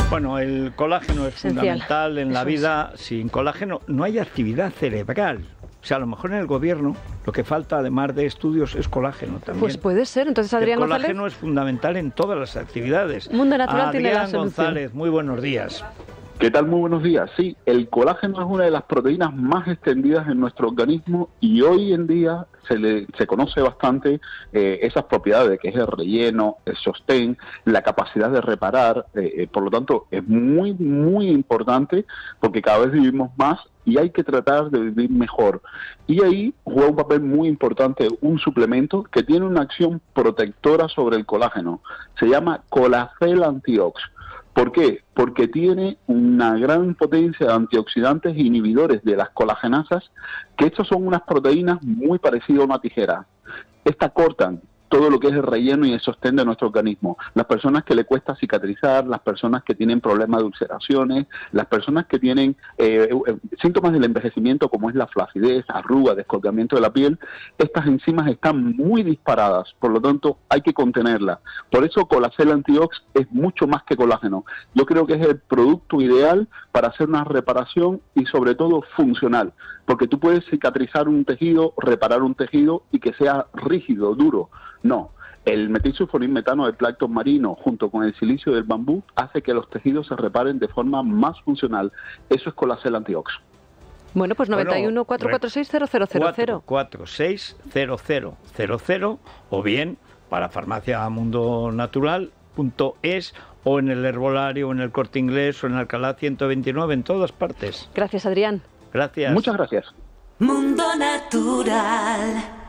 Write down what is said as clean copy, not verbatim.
Bueno, el colágeno es fundamental en la vida. Sin colágeno no hay actividad cerebral. O sea, a lo mejor en el gobierno lo que falta, además de estudios, es colágeno también. Pues puede ser. Entonces, Adrián González. El colágeno es fundamental en todas las actividades. Mundo Natural tiene la solución. Adrián González, muy buenos días. ¿Qué tal? Muy buenos días. Sí, el colágeno es una de las proteínas más extendidas en nuestro organismo y hoy en día se conoce bastante esas propiedades, que es el relleno, el sostén, la capacidad de reparar. Por lo tanto, es muy, muy importante porque cada vez vivimos más y hay que tratar de vivir mejor. Y ahí juega un papel muy importante un suplemento que tiene una acción protectora sobre el colágeno. Se llama Colacel Antiox. ¿Por qué? Porque tiene una gran potencia de antioxidantes e inhibidores de las colagenasas, que estas son unas proteínas muy parecidas a una tijera. Estas cortan todo lo que es el relleno y el sostén de nuestro organismo. Las personas que le cuesta cicatrizar, las personas que tienen problemas de ulceraciones, las personas que tienen síntomas del envejecimiento como es la flacidez, arruga, descolgamiento de la piel, estas enzimas están muy disparadas, por lo tanto hay que contenerlas. Por eso Colacel Antiox es mucho más que colágeno. Yo creo que es el producto ideal para hacer una reparación y sobre todo funcional, porque tú puedes cicatrizar un tejido, reparar un tejido y que sea rígido, duro. No, el metilsulfonilmetano del plancton marino junto con el silicio del bambú hace que los tejidos se reparen de forma más funcional. Eso es Colacel Antiox. Bueno, pues 91 446 0000. 446 0000 o bien para farmaciamundonatural.es o en el Herbolario, o en el Corte Inglés, o en Alcalá 129, en todas partes. Gracias, Adrián. Gracias. Muchas gracias. Mundo Natural.